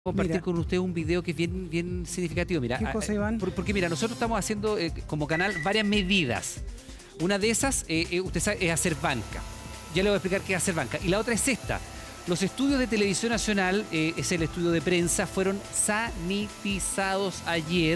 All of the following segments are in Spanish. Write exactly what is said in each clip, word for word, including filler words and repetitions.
compartir Mira. con usted un video que es bien, bien significativo. Mira, ¿Qué cosa, Iván? Por, porque mira, nosotros estamos haciendo eh, como canal varias medidas. Una de esas, eh, eh, usted sabe, es hacer banca. Ya le voy a explicar qué es hacer banca. Y la otra es esta. Los estudios de Televisión Nacional, eh, es el estudio de prensa, fueron sanitizados ayer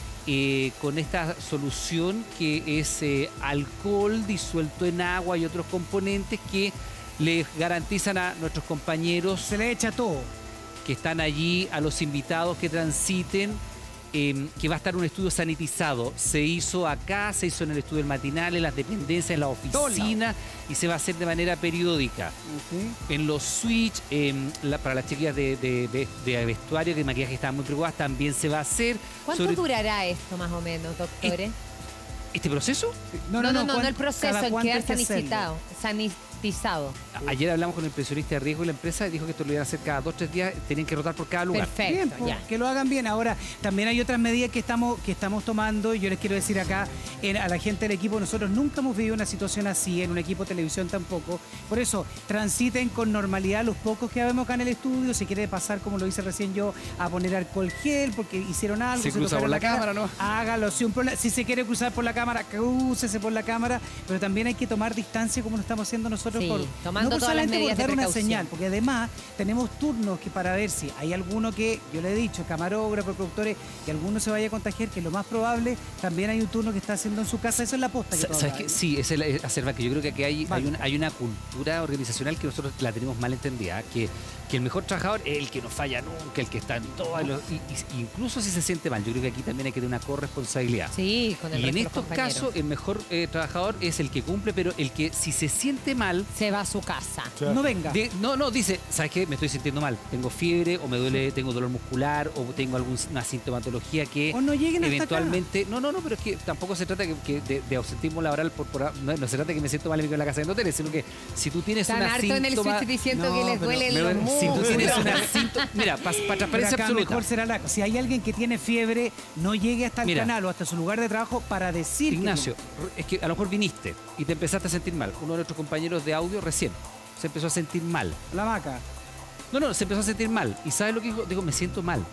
eh, con esta solución que es eh, alcohol disuelto en agua y otros componentes que les garantizan a nuestros compañeros Se le echa todo. que están allí, a los invitados que transiten, eh, que va a estar un estudio sanitizado. Se hizo acá, se hizo en el estudio del matinal, en las dependencias, en la oficina, y se va a hacer de manera periódica. Okay. En los switch, eh, la, para las chiquillas de, de, de, de vestuario, de maquillaje que estaban muy preocupadas, también se va a hacer. ¿Cuánto Sobre durará esto más o menos, doctores? ¿Este proceso? No, no, no, no, no el proceso, el cuánto quedar hay que hacerlo? sanitizado. Sanitizado. Ayer hablamos con el pensionista de riesgo y la empresa dijo que esto lo iban a hacer cada dos o tres días, tenían que rotar por cada lugar. Perfecto, Bien, pues, ya. que lo hagan bien. Ahora, también hay otras medidas que estamos, que estamos tomando. Yo les quiero decir acá en- a la gente del equipo, nosotros nunca hemos vivido una situación así, en un equipo de televisión tampoco. Por eso, transiten con normalidad los pocos que vemos acá en el estudio. Si quiere pasar, como lo hice recién yo, a poner alcohol gel porque hicieron algo. Se cruza tocaron por la cara, cámara, ¿no? Hágalo. Si, un problema- si se quiere cruzar por la cámara, crúcese por la cámara. Pero también hay que tomar distancia como lo estamos haciendo nosotros. Sí, por, tomando no por todas las solamente por medidas de dar una precaución. señal, porque además tenemos turnos que para ver si hay alguno que, yo le he dicho, camarógrafos, productores, que alguno se vaya a contagiar, que es lo más probable, también hay un turno que está haciendo en su casa. Eso es la posta que Sa- tú ¿Sabes hablas, qué? ¿no? Sí, es el, es hacer banca. Yo creo que aquí hay, hay, Banca. una, hay una cultura organizacional que nosotros la tenemos mal entendida, que, que el mejor trabajador es el que no falla nunca, el que está en todo, y, y- incluso si se siente mal. Yo creo que aquí también hay que tener una corresponsabilidad. Sí, con el Y en resto de los estos compañeros. casos, el mejor eh, trabajador es el que cumple, pero el que si se siente mal, Se va a su casa. No venga. de- no, no, dice, ¿sabes qué? Me estoy sintiendo mal. Tengo fiebre o me duele, tengo dolor muscular o tengo alguna sintomatología que O no lleguen hasta eventualmente... No, no, no, pero es que tampoco se trata que, que de, de ausentismo laboral por... por no, no se trata de que me siento mal y me quedo en la casa de hoteles, sino que si tú tienes Están una harto en el síntoma... switch diciendo No, que les pero duelen me los duele- si tú músculos. tienes una síntoma... Mira, para Pero transparencia acá absoluta. mejor será la, si hay alguien que tiene fiebre, no llegue hasta el Mira. canal o hasta su lugar de trabajo para decir que Ignacio, es que a lo mejor viniste y te empezaste a sentir mal. Uno de nuestros compañeros de audio recién se empezó a sentir mal. no. La maca. No, no, se empezó a sentir mal. ¿Y sabes lo que dijo? Dijo, me siento mal.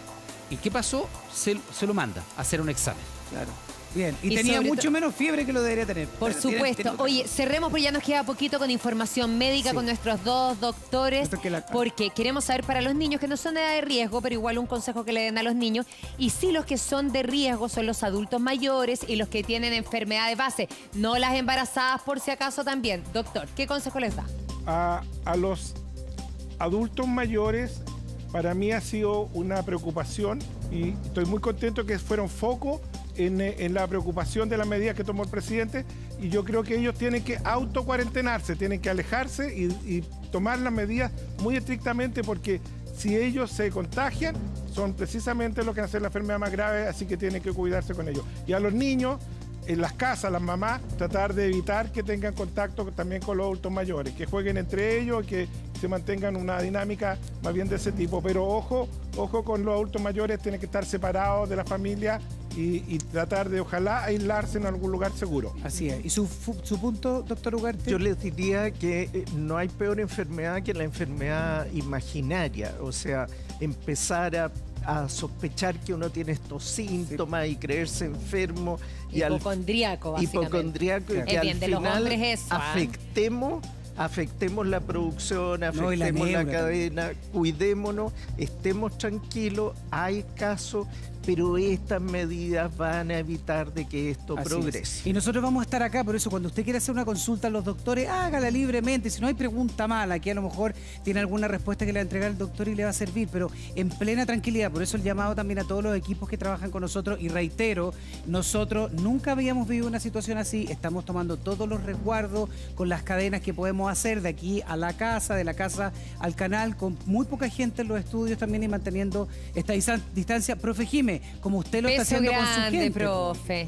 ¿Y qué pasó? Se, se lo manda a hacer un examen. Claro. Bien. Y, Y tenía sobre mucho to- menos fiebre que lo debería tener. Por Tiene- supuesto. tiene- Oye, cerremos porque ya nos queda poquito con información médica Sí. con nuestros dos doctores, Esto que la- porque queremos saber para los niños que no son de edad de riesgo, pero igual un consejo que le den a los niños. Y sí, los que son de riesgo son los adultos mayores y los que tienen enfermedades base, no las embarazadas por si acaso también. Doctor, ¿qué consejo les da? A, a los adultos mayores, para mí ha sido una preocupación y estoy muy contento que fueron foco en, eh, en la preocupación de las medidas que tomó el presidente, y yo creo que ellos tienen que autocuarentenarse, tienen que alejarse y, y tomar las medidas muy estrictamente, porque si ellos se contagian son precisamente los que hacen la enfermedad más grave, así que tienen que cuidarse con ellos. Y a los niños, en las casas, las mamás, tratar de evitar que tengan contacto también con los adultos mayores, que jueguen entre ellos, que se mantengan una dinámica más bien de ese tipo. Pero ojo, ojo con los adultos mayores, tienen que estar separados de la familia y, y tratar de, ojalá, aislarse en algún lugar seguro. Así es. ¿Y su, fu- su punto, doctor Ugarte? Yo les diría que eh, no hay peor enfermedad que la enfermedad imaginaria, o sea, empezar a, a sospechar que uno tiene estos síntomas y creerse enfermo y al Hipocondríaco, básicamente. hipocondríaco y Claro. que Es al bien de los final hombres eso, ¿ah? afectemos afectemos la producción, No, y la afectemos la, neura cadena, cuidémonos, estemos tranquilos, hay casos, pero estas medidas van a evitar de que esto Así progrese. es. Y nosotros vamos a estar acá, por eso cuando usted quiera hacer una consulta a los doctores, hágala libremente. Si no hay pregunta mala, que a lo mejor tiene alguna respuesta que le va a entregar el doctor y le va a servir, pero en plena tranquilidad. Por eso el llamado también a todos los equipos que trabajan con nosotros. Y reitero, nosotros nunca habíamos vivido una situación así. Estamos tomando todos los resguardos con las cadenas que podemos hacer de aquí a la casa, de la casa al canal, con muy poca gente en los estudios también y manteniendo esta distan- distancia. Profe Jime, como usted lo está Beso haciendo con su grande, gente. profe.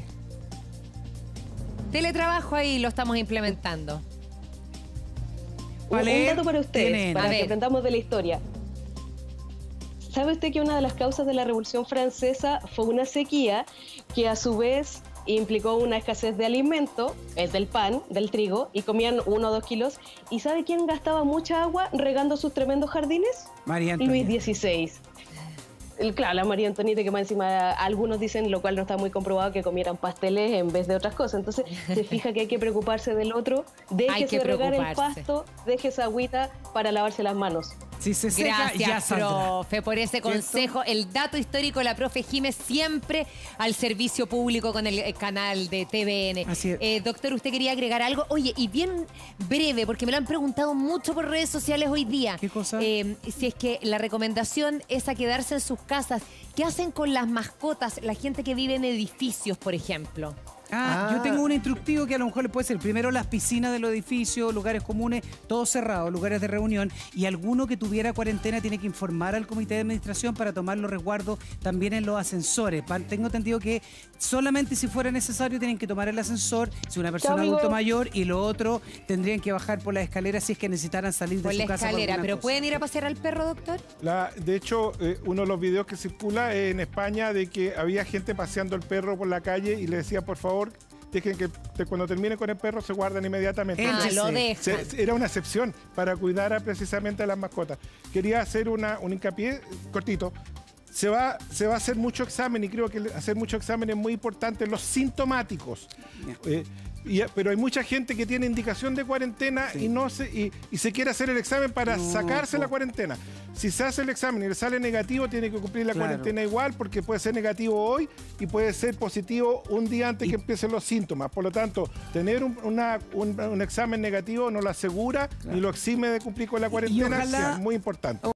Teletrabajo ahí lo estamos implementando. Pa' Un, leer, un dato para ustedes, tienen. para A que ver. aprendamos de la historia. ¿Sabe usted que una de las causas de la Revolución Francesa fue una sequía que a su vez implicó una escasez de alimento, es del pan, del trigo, y comían uno o dos kilos? ¿Y sabe quién gastaba mucha agua regando sus tremendos jardines? María Luis Antonieta. dieciséis. el- claro, la María Antonieta, que más encima algunos dicen, lo cual no está muy comprobado, que comieran pasteles en vez de otras cosas. Entonces, se fija que hay que preocuparse del otro, déjese que regar el preocuparse. pasto, deje esa agüita para lavarse las manos. Si se seca, ya Gracias, saldrá. profe, por ese consejo. El dato histórico de la profe Jiménez siempre al servicio público con el eh, canal de T V N. Así es. Eh, doctor, ¿usted quería agregar algo? Oye, y bien breve, porque me lo han preguntado mucho por redes sociales hoy día. ¿Qué cosa? Eh, si es que la recomendación es a quedarse en sus casas. ¿Qué hacen con las mascotas, la gente que vive en edificios, por ejemplo? Ah, Ah. yo tengo un instructivo que a lo mejor le puede ser primero las piscinas de los edificios, lugares comunes, todos cerrados, lugares de reunión, y alguno que tuviera cuarentena tiene que informar al comité de administración para tomar los resguardos también en los ascensores. Pa- Tengo entendido que solamente si fuera necesario tienen que tomar el ascensor, si una persona amigo. adulto mayor, y lo otro tendrían que bajar por las escaleras si es que necesitaran salir de Por su la casa. por escalera. alguna ¿Pero cosa. pueden ir a pasear al perro, doctor? La- de hecho, eh, uno de los videos que circula en España de que había gente paseando el perro por la calle y le decía, por favor, dejen que te- cuando terminen con el perro se guarden inmediatamente. Ah, Ah, Échese. lo dejan. Se- era una excepción para cuidar a, precisamente a las mascotas. Quería hacer una, un hincapié eh, cortito. Se va, se va a hacer mucho examen y creo que hacer mucho examen es muy importante. Los sintomáticos. Eh, y- pero hay mucha gente que tiene indicación de cuarentena y, no se, y, y se quiere hacer el examen para No, sacarse po. la cuarentena. Si se hace el examen y le sale negativo, tiene que cumplir la Claro. cuarentena igual porque puede ser negativo hoy y puede ser positivo un día antes Y- que empiecen los síntomas. Por lo tanto, tener un, una- un- un examen negativo no lo asegura ni lo exime de cumplir con la cuarentena, ojalá- que es muy importante.